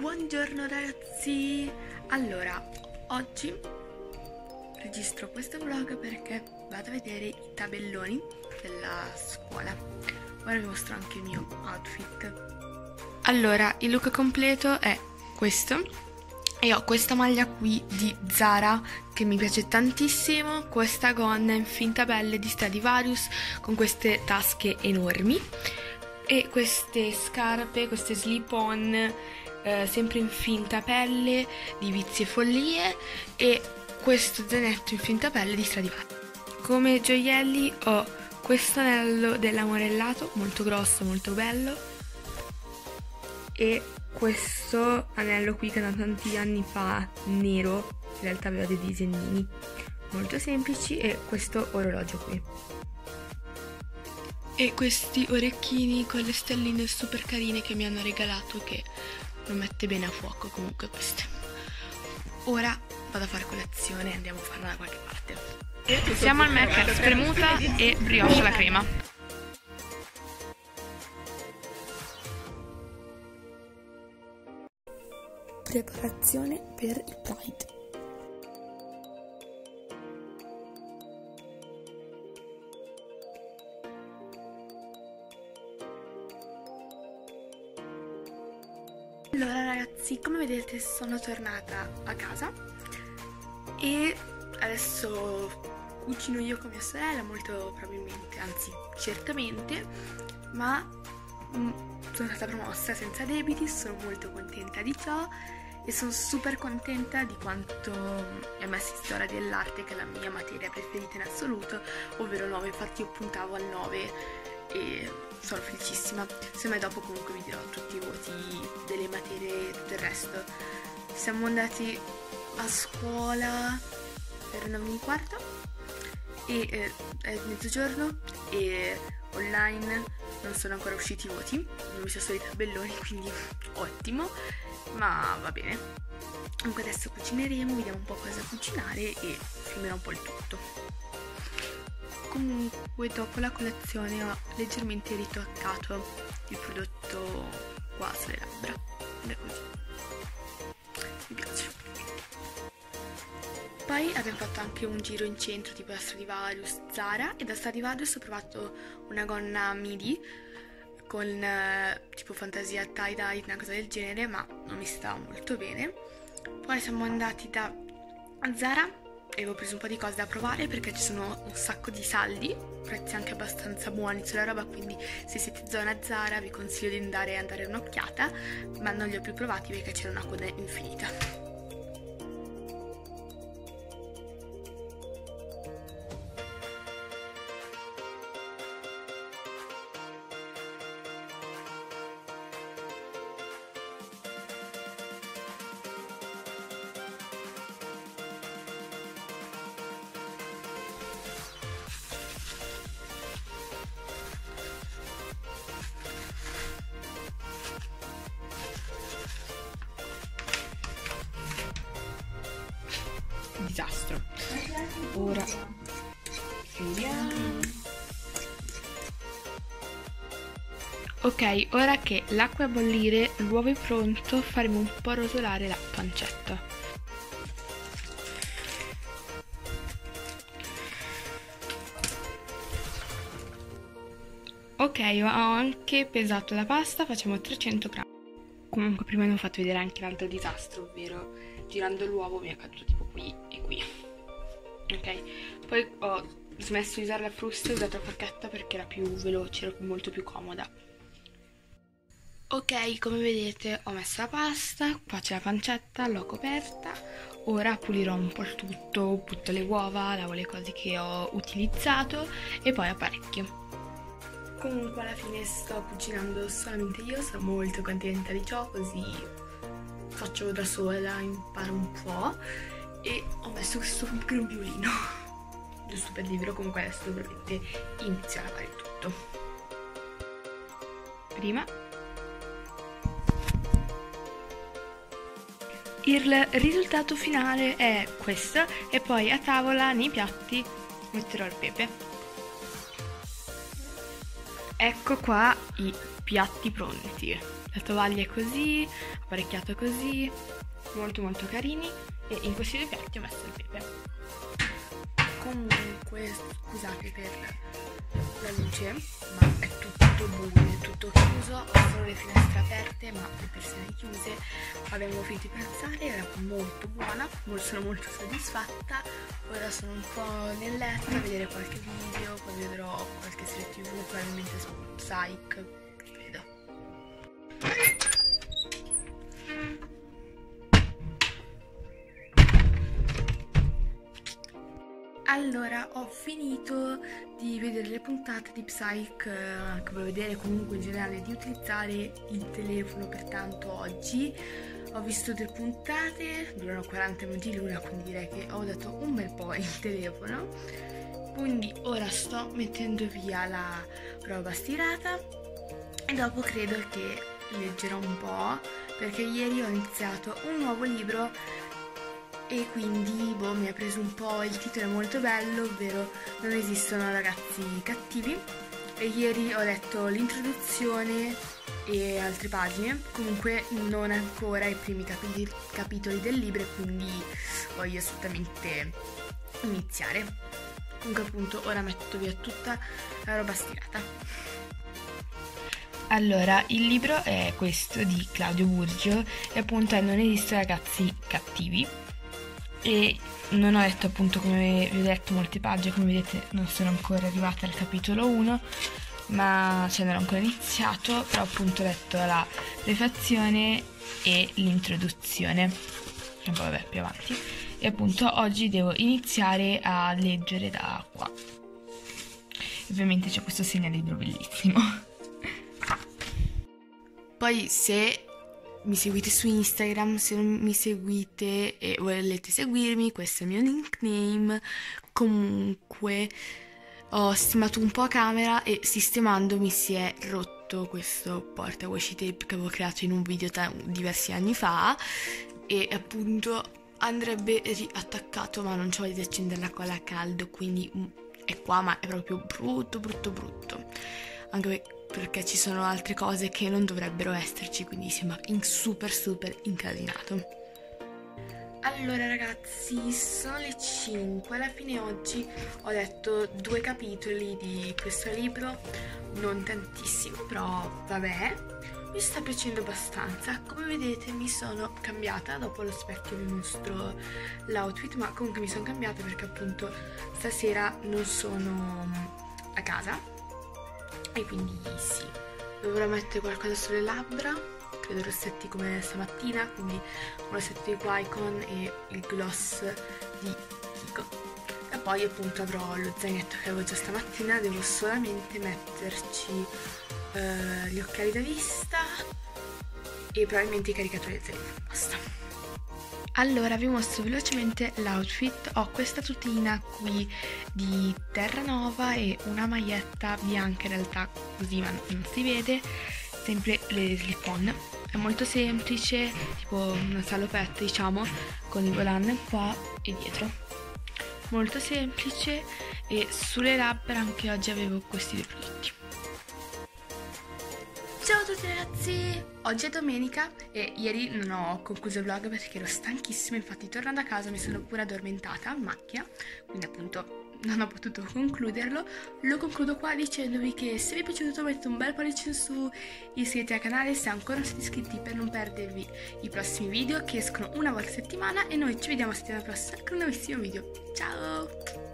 Buongiorno ragazzi! Allora, oggi registro questo vlog perché vado a vedere i tabelloni della scuola. Ora vi mostro anche il mio outfit. Allora, il look completo è questo e ho questa maglia qui di Zara che mi piace tantissimo, questa gonna in finta pelle di Stradivarius con queste tasche enormi e queste scarpe, queste slip-on sempre in finta pelle di Vizi e Follie e questo zainetto in finta pelle di Stradivarius. Come gioielli ho questo anello dell'amorellato molto grosso, molto bello, e questo anello qui che da tanti anni fa nero, in realtà aveva dei disegnini molto semplici, e questo orologio qui e questi orecchini con le stelline super carine che mi hanno regalato, che lo mette bene a fuoco. Comunque queste. Ora vado a fare colazione e andiamo a farla da qualche parte. Siamo al Mac, spremuta e brioche alla crema. Preparazione per il Pride. Allora ragazzi, come vedete sono tornata a casa e adesso cucino io con mia sorella, molto probabilmente, anzi certamente, ma sono stata promossa senza debiti, sono molto contenta di ciò e sono super contenta di quanto mi ha messo in storia dell'arte, che è la mia materia preferita in assoluto, ovvero 9, infatti io puntavo al 9 e sono felicissima. Se mai dopo comunque vi dirò tutti i voti delle materie e tutto il resto. Siamo andati a scuola per 9:15 e è mezzogiorno e online non sono ancora usciti i voti, non mi sono solo i tabelloni, quindi ottimo, ma va bene. Comunque adesso cucineremo, vediamo un po' cosa cucinare e filmerò un po' il tutto. Comunque dopo la colazione ho leggermente ritoccato il prodotto qua sulle labbra ed è così, mi piace. Poi abbiamo fatto anche un giro in centro tipo da Stradivarius, Zara, e da Stradivarius ho provato una gonna midi con tipo fantasia tie-dye, una cosa del genere, ma non mi stava molto bene. Poi siamo andati da Zara e avevo preso un po' di cose da provare perché ci sono un sacco di saldi, prezzi anche abbastanza buoni sulla roba, quindi se siete zona Zara vi consiglio di andare un'occhiata, ma non li ho più provati perché c'era una coda infinita. Disastro. Ora chiudiamo. Ok, ora che l'acqua è a bollire, l'uovo è pronto, faremo un po' rosolare la pancetta. Ok, ho anche pesato la pasta, facciamo 300 grammi. Comunque prima vi ho fatto vedere anche l'altro disastro, ovvero girando l'uovo mi è caduto tipo qui e qui. Ok, poi ho smesso di usare la frusta e ho usato la forchetta perché era più veloce, era molto più comoda. Ok, come vedete ho messo la pasta, qua c'è la pancetta, l'ho coperta, ora pulirò un po' il tutto, butto le uova, lavo le cose che ho utilizzato e poi apparecchio. Comunque alla fine sto cucinando solamente io, sono molto contenta di ciò, così faccio da sola, imparo un po', e ho messo questo grembiulino, giusto per dirvelo. Comunque adesso dovrete iniziare a fare tutto. Prima il risultato finale è questo e poi a tavola nei piatti metterò il pepe. Ecco qua i piatti pronti. la tovaglia è così, apparecchiato così, molto molto carini, e in questi due piatti ho messo il pepe. Comunque scusate per la luce, ma è tutto buio, è tutto chiuso, ho solo le finestre aperte ma le persiane chiuse. Abbiamo finito di pranzare, era molto buona, sono molto soddisfatta. Ora sono un po' nel letto a vedere qualche video, poi vedrò qualche serie TV, probabilmente su Psych, vedo. Allora, ho finito di vedere le puntate di Psych, anche per vedere comunque in generale di utilizzare il telefono, pertanto oggi ho visto 2 puntate, durano 40 minuti l'una, quindi direi che ho dato un bel po' il telefono. Quindi ora sto mettendo via la roba stirata e dopo credo che leggerò un po', perché ieri ho iniziato un nuovo libro e quindi mi ha preso un po', il titolo è molto bello, ovvero Non esistono ragazzi cattivi, e ieri ho letto l'introduzione e altre pagine, comunque non ancora i primi capitoli del libro, quindi voglio assolutamente iniziare. Comunque appunto ora metto via tutta la roba stirata. Allora, il libro è questo di Claudio Burgio e appunto è Non esistono ragazzi cattivi. E non ho letto appunto, come vi ho detto, molte pagine, come vedete non sono ancora arrivata al capitolo 1, ma non ho ancora iniziato, però appunto ho letto la prefazione e l'introduzione, e poi vabbè più avanti, e appunto oggi devo iniziare a leggere da qua. Ovviamente c'è questo segnalibro bellissimo. Poi se mi seguite su Instagram, se non mi seguite e volete seguirmi, questo è il mio nickname. Comunque ho sistemato un po' a camera e sistemando mi si è rotto questo porta washi tape che avevo creato in un video diversi anni fa, e appunto andrebbe riattaccato, ma non c'ho voglia di accendere la colla a caldo, quindi è qua, ma è proprio brutto brutto brutto, anche perché ci sono altre cose che non dovrebbero esserci, quindi sembra super incasinato. Allora ragazzi, sono le 5, alla fine oggi ho letto 2 capitoli di questo libro, non tantissimo, però vabbè, mi sta piacendo abbastanza. Come vedete mi sono cambiata, dopo lo specchio vi mostro l'outfit, ma comunque mi sono cambiata perché appunto stasera non sono a casa. E quindi sì, dovrò mettere qualcosa sulle labbra, credo rossetti come stamattina, quindi un rossetto di Wycon e il gloss di Kiko. E poi appunto avrò lo zainetto che avevo già stamattina, devo solamente metterci gli occhiali da vista e probabilmente i caricatori del telefono, basta. Allora vi mostro velocemente l'outfit. Ho questa tutina qui di Terranova e una maglietta bianca, in realtà così ma non si vede, sempre le slip-on. È molto semplice, tipo una salopetta diciamo, con il volant qua e dietro. Molto semplice, e sulle labbra anche oggi avevo questi 2 prodotti. Ciao a tutti ragazzi, oggi è domenica e ieri non ho concluso il vlog perché ero stanchissima, infatti tornando a casa mi sono pure addormentata in macchina, quindi appunto non ho potuto concluderlo. Lo concludo qua dicendovi che se vi è piaciuto mettete un bel pollice in su, iscrivetevi al canale se ancora non siete iscritti per non perdervi i prossimi video che escono una volta a settimana, e noi ci vediamo la settimana prossima con un nuovissimo video. Ciao!